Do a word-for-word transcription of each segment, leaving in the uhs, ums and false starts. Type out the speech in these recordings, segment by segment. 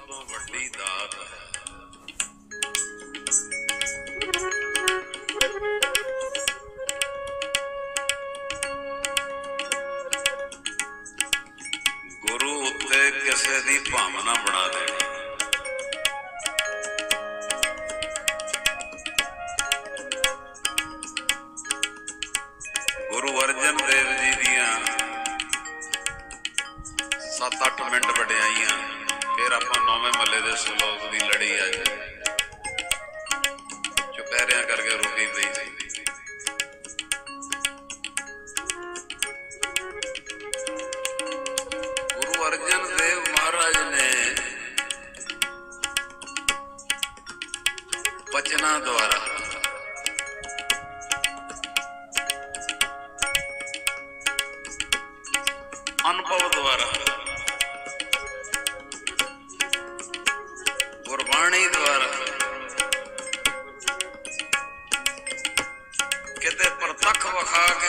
तो वड्डी दात है। गुरु उत्ते किसी दी भावना बना देनी। गुरु अर्जन देव जी दियां सत्त अठ मिनट वड्याइयां, फिर आपां नौवें महल्ले दे सलोक दी लड़ी आई, चुपहरियां करके रोटी पई सी। गुरु अर्जन देव महाराज ने बचना द्वारा अनुभव द्वारा गुरबाणी द्वारा किते प्रतख वखा के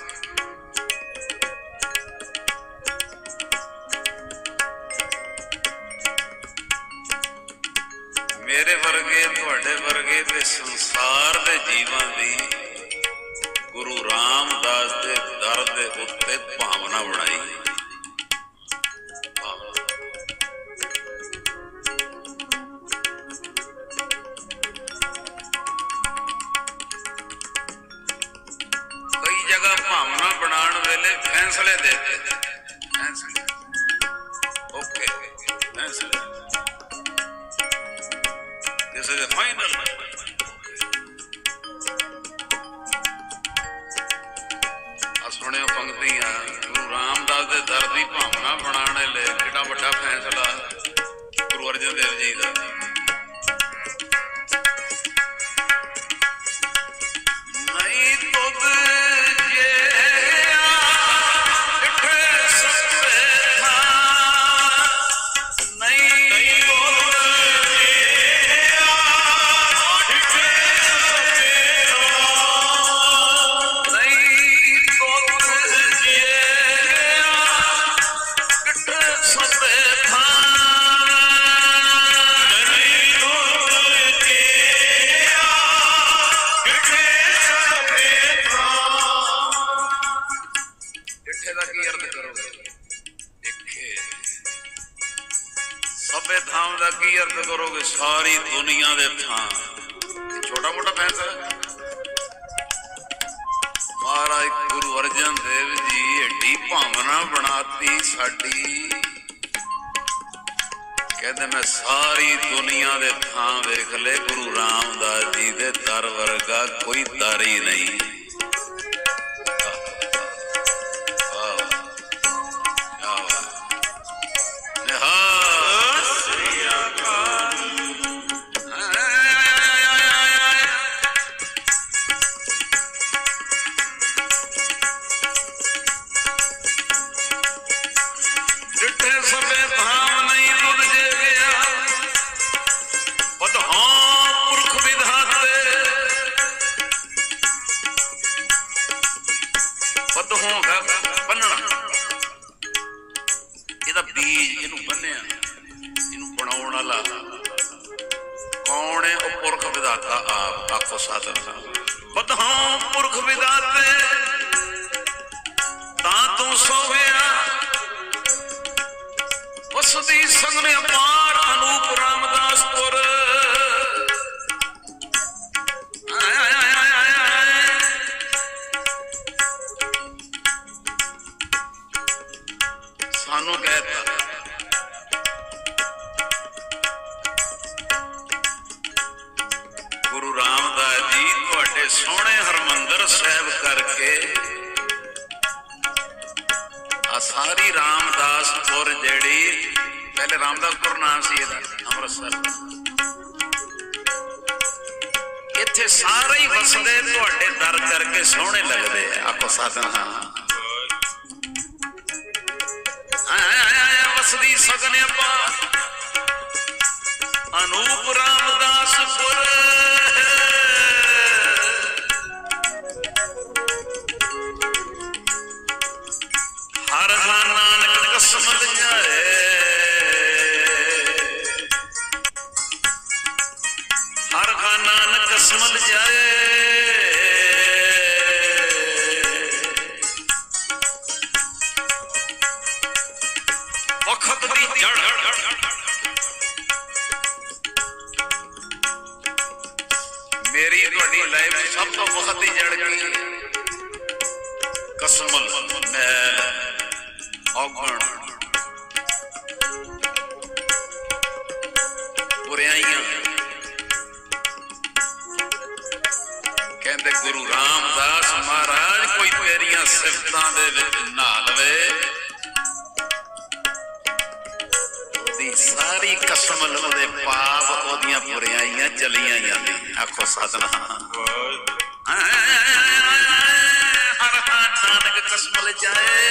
मेरे वर्गे तुहाडे वर्गे ते संसार दे जीवां दी गुरु रामदास दे दर दे उत्ते भावना बनाई। कई जगह भावना बनाने वेले फैसले देते, फैसले ओके फैसले दिस इज अ फाइनल। सुनियो पंक्तियां गुरु रामदास दे दर दी भावना बनाने ले कितना बड़ा फैसला गुरु अर्जन देव जी का। नहीं तुद जे डिठे सत्ते था, नहीं तुद जे डिठे सत्ते था, नहीं सभे थां दा की अर्थ करोगे? सारी दुनिया दे थां। छोटा मोटा फैसला महाराज गुरु अर्जन देव जी एडी भावना बनाती साडी, कहते मैं सारी दुनिया दे थां वेख ले, गुरु रामदास जी दे दर वर्गा कोई दर ही नहीं। अनूप रामदास पुर हर नानक कसम जाए मेरी तुहाडी लाइफ सब तो वक्त ही जड़ गई कसमल मैल औगण बुराइयां कहते गुरु रामदास महाराज कोई तेरिया सिफतां दे विच नहा लवे सारी कसमल ओदे पाप ओदियां बुराइयां चलियां जांदी आखो सतनाम हर नानक कसमल जाए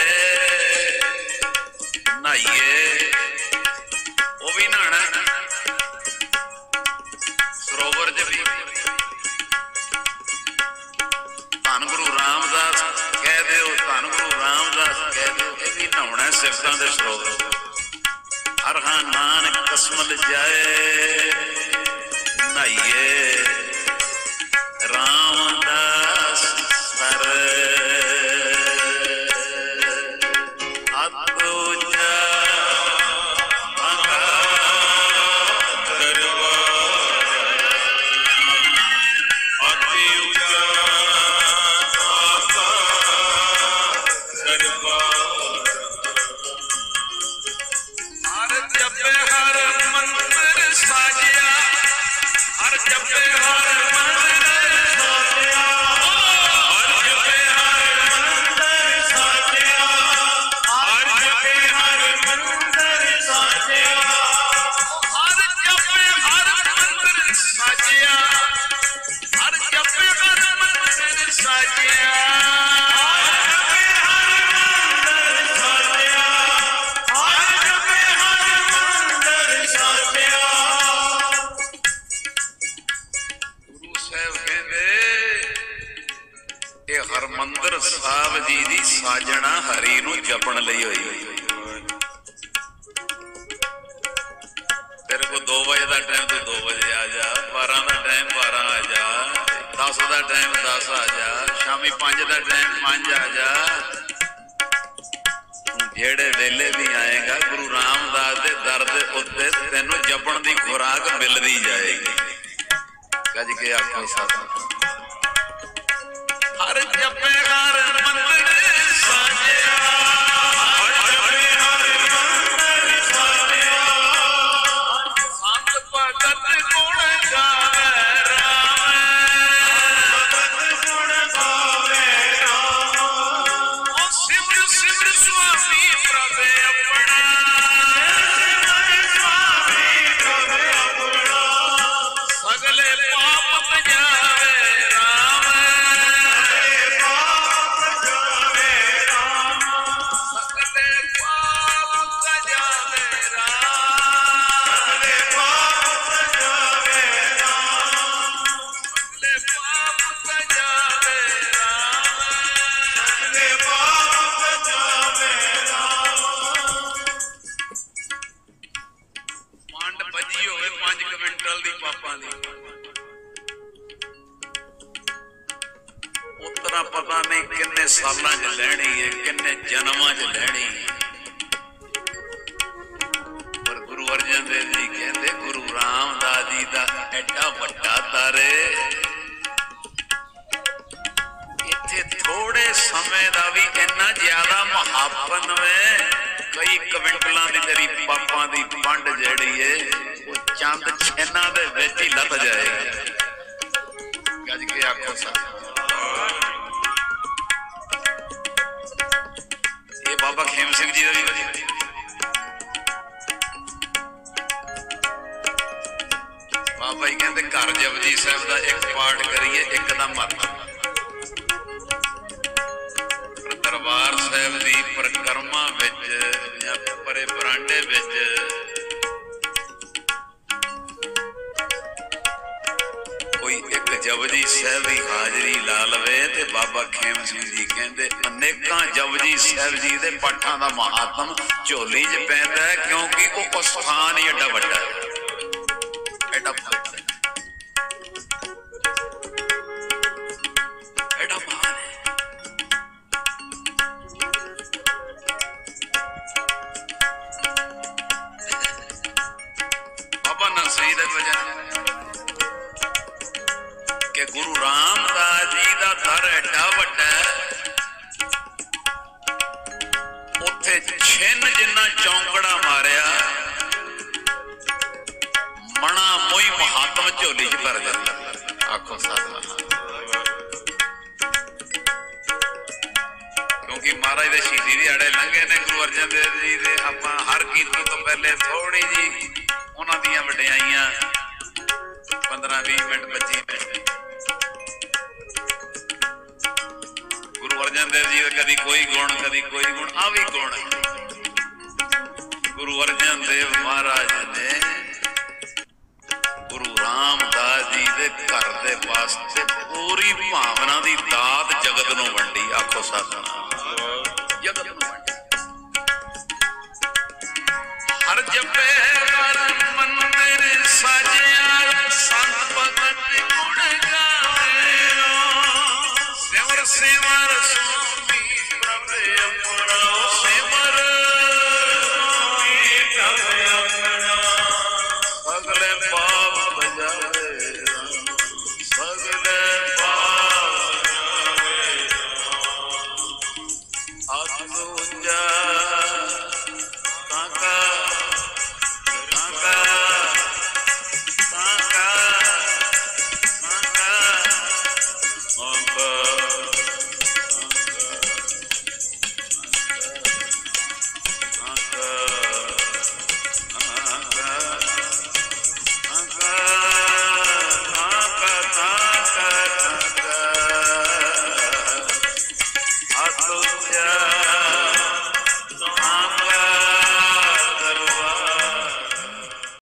नहाइए वो भी नहाना सरोवर च भी धन गुरु रामदास कह दो धन गुरु रामदास कह दो ये भी नहाना सिफतां दे सरोवर हर नानक कसमल जाए नहाइए रामदास सर अदूजा हरमंदर साहब जी दी साजना हरी नूं जपण लई होई तेरे को दो बजे का टाइम तो दो बजे आ जा बारह का टाइम बारह आ जा दस का टाइम दस आ जा शामी पांच का टाइम पांच आ जा जेड़े वेले भी आएगा गुरु रामदास दे दर दे उत्ते तेनों जपण दी खुराक मिलदी जाएगी गज के आखो सतनाम हर जपे हर मंदिर साजिया हर जपे हर मंदिर साजिया संत भगत गुण गावे राम भगत गुण गावे राम ओ सिमर सिमर स्वामी प्रभु अपना सिमर स्वामी प्रभु अपना सगले पाप जावे उतरा पता नहीं किन्ने सालां च लैनी है किन्ने जन्मां च लैनी है पर गुरु अर्जन देव जी कहते गुरु रामदास जी का एडा वड्डा दर इत्थे थोड़े समय का भी इन्ना ज्यादा महापन है कई क्विंटलों की तेरी पापां दी पंड जिहड़ी है वो चंद छिन्ना दे विच ही लथ जाएगी गज के आखो सा ये बाबा खेम सिंह जी का भी बाबा जी कहते घर जपजी साहब का एक पाठ करिए एक का मत दरबार साहब की परिक्रमा विच या परे बरांडे विच कोई एक जपजी साहब की हाजरी ला लवे ते बाबा खेम सिंह जी कहते अनेकां जपजी साहब जी दे पाठां दा महात्म झोली च पैंदा है क्योंकि वो स्थान ही एडा वड्डा है एडा एडा महान है। महाराज दे शहीदी दिहाड़े लंघे ने गुरु अर्जन देव जी दे। आपां हर कीर्तन तो पहले थोड़ी जी उन्हां दीयां वडियाईयां पंद्रह बीस मिनट पच्चीस मिनट गुरु अर्जन देव जी कभी कोई गुण कभी कोई गुण आ भी गुण। गुरु अर्जन देव महाराज ने गुरु रामदास जी दे घर दे वास्ते पूरी भावना दी दात जगत नूं वंडी। आखो सतनाम जगत नूं वंडी। हर जपे हर मंदिर सजिया संत भगत गुण गावे। सिमर सिमर स्वामी प्रभु अपना सिमर प्रभु अपना